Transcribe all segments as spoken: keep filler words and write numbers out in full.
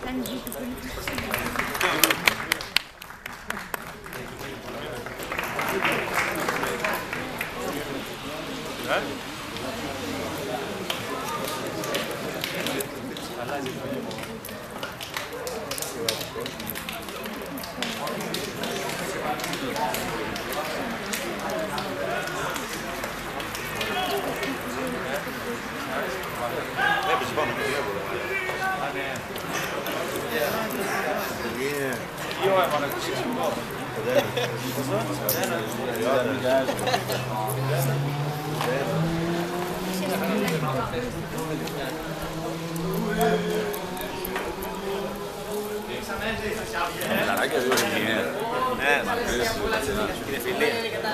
Io έβαλα το σεξικό. Λαράκια δύο είναι. Ναι, μ' αρέσει. Είναι φιλία.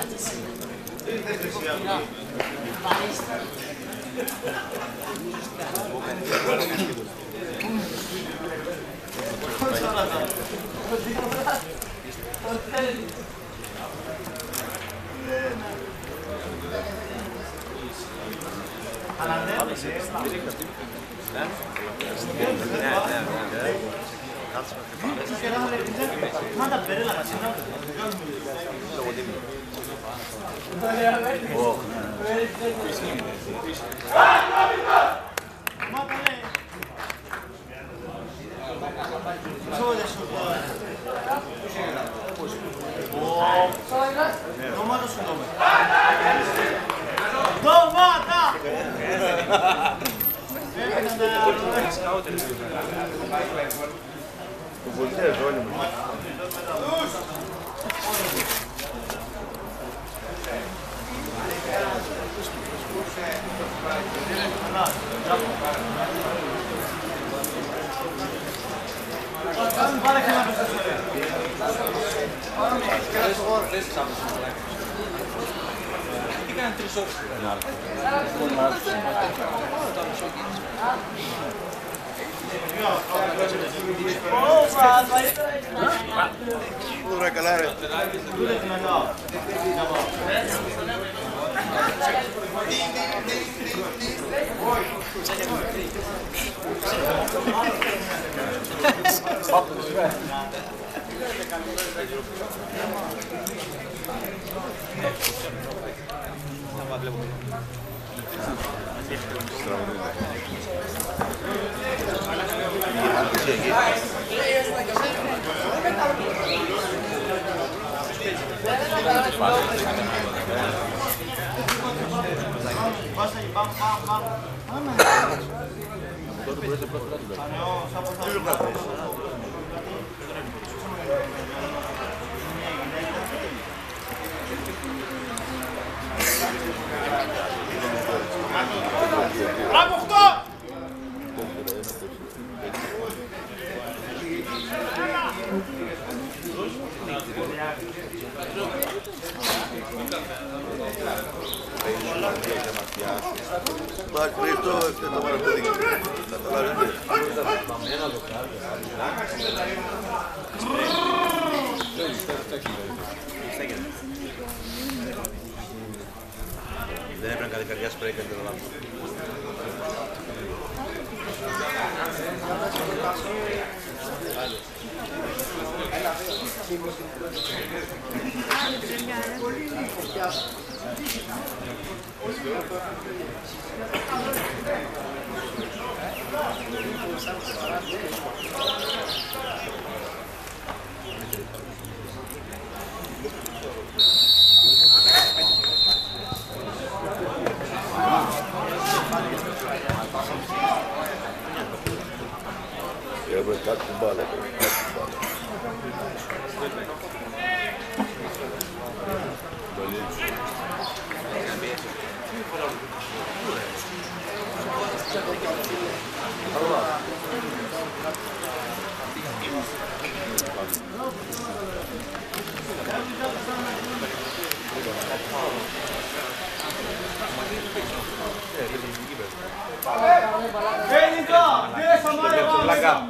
Το πολιτές όλοι μου. Τι κάνει τρεις ώρες. Ωραία, καλά ρε. Μπράβο, αυτό! Μα Χρήστο, αυτό το μόνο παιδί. Καταλαβαίνετε. Δεν έπρεπε να κάνει καρδιά σπρέι καλύτερα λάθος. Έπρεπε κάτι την μπάλα, έπρεπε κάτι την μπάλα. Πλάκα.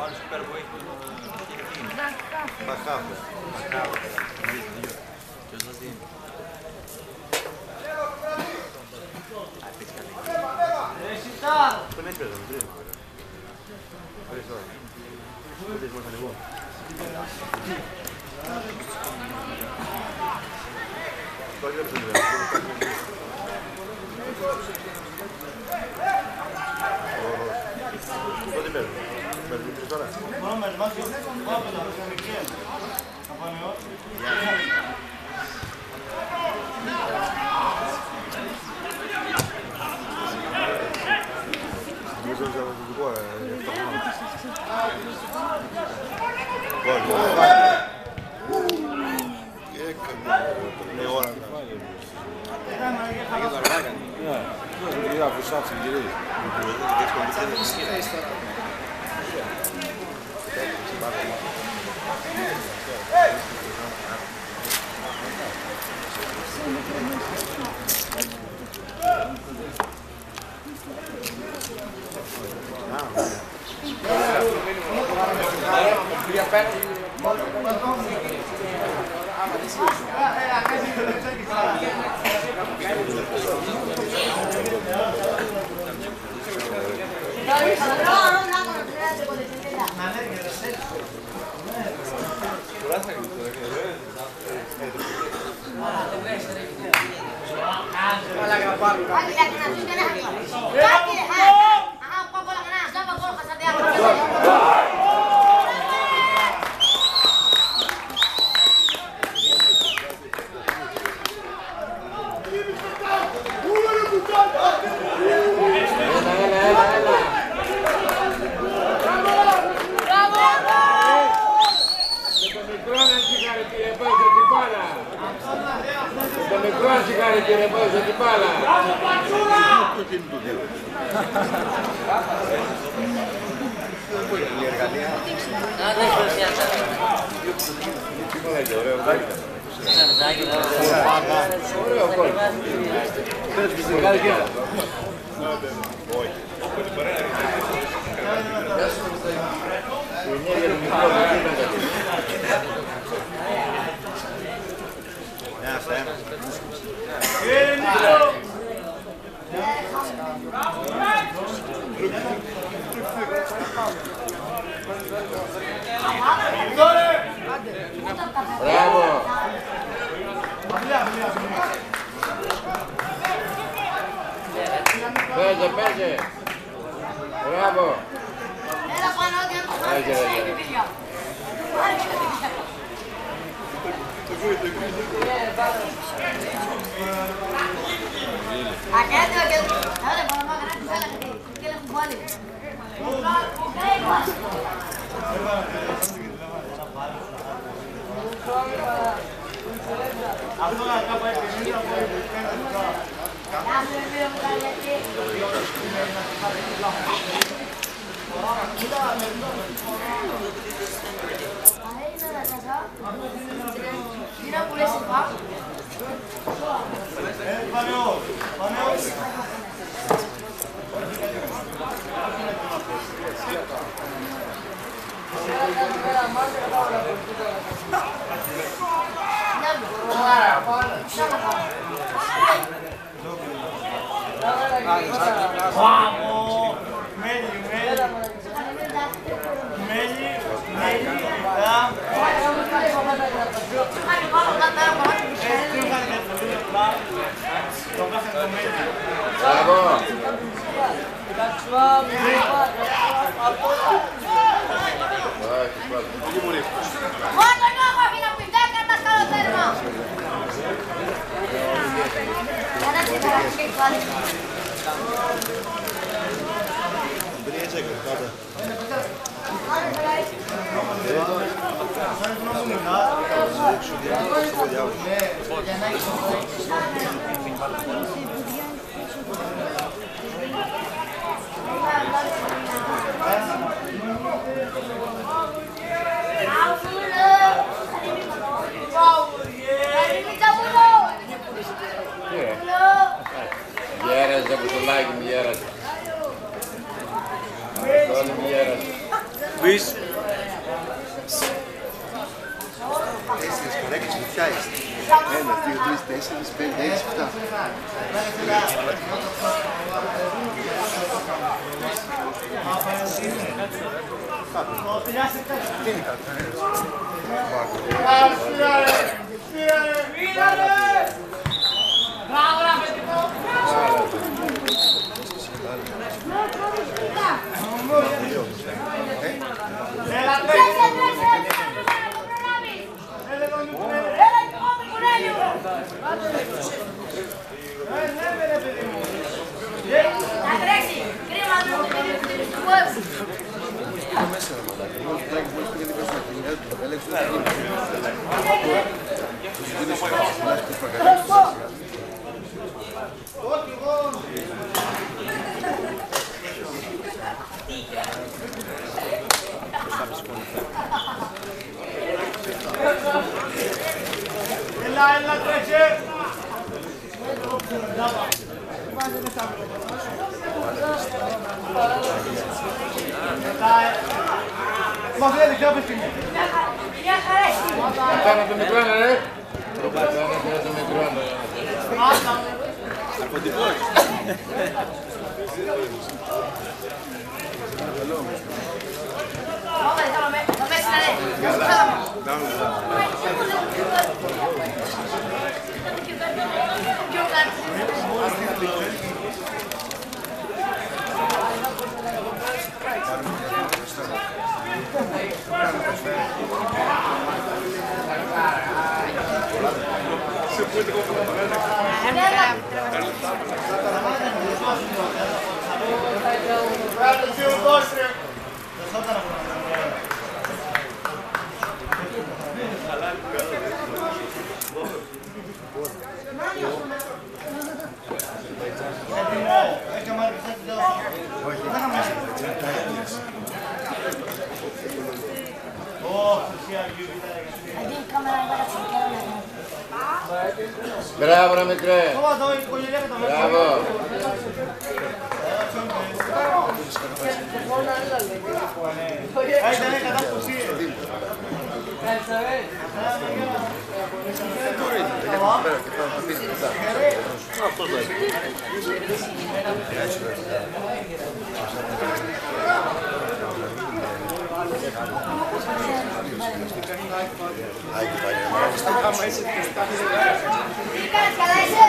Μπαχάφε. Εσυτά! Δεν έχει πέρα, δεν τρίμμα. Ευχαριστώ. κρατήσουμε τον εγώ. Το άλλο δεν είναι. Πότε παίρνουν. Παίρνουν τρεις τώρα. Νομίζω ότι θα το πω, είναι ώρα να είδα που σάψε γυρίζει. Πέσε, πέσε. Μπράβο. Έλα πάνω ότι αν το χάρη και σε η παιδιά. Ακέτε, ακέτε. Έλα, πάνω να κάνετε φέλα και έλα που βάλει. Αυτό να κάπου επιμήνει από το Vamos! Meglio, meglio! Meglio, meglio! Bravo! Guarda il nuovo fino a qui, dai che attacca lo fermo! Adesso ti faccio che fare. Γέραζε από το λάκι μου, γέραζε. Όλοι μου γέραζε. Πεις. Έχεις τις κορέκτες μου, ποια είστε. Ένα, δύο, τρεις, τέσσερις, πέντε, έξι, εφτά. Να τρέξει, κρίμα του Έλα, έλα, τρέξε! Μα δεν κάποια στιγμή. Μια χαρά εσύ. Αυτά είναι το μικρό, ρε. Αυτά είναι το μικρό. Πάμε, θα με Μπράβο, ρε μικρέ. Μπράβο. Τι κάνεις, καλά είσαι?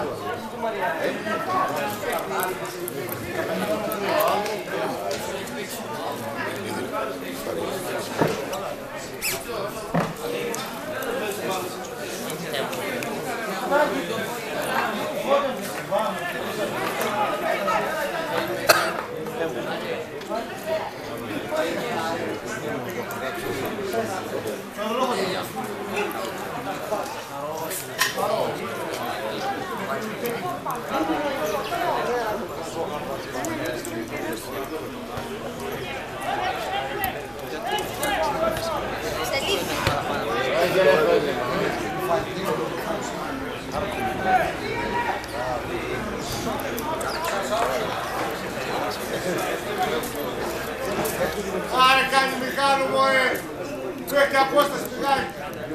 Άρε κάνει Μιχάλου μου, ε! Του έχει απόσταση πηγάει!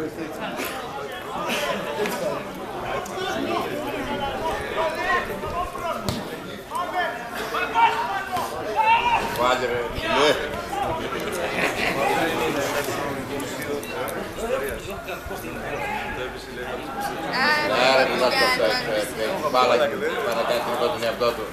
Βάλε, ρε. Ναι, ρε, που θα το μπάλα και να κάνει tylko τον εαυτό του.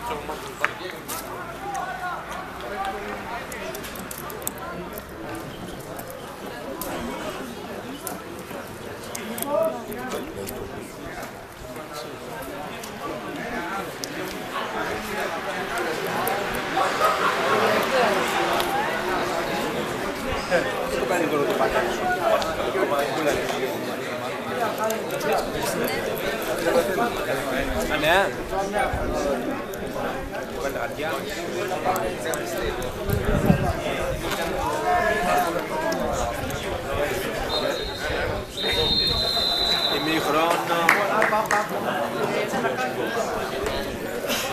Ναι. Πέντε χαρτιά.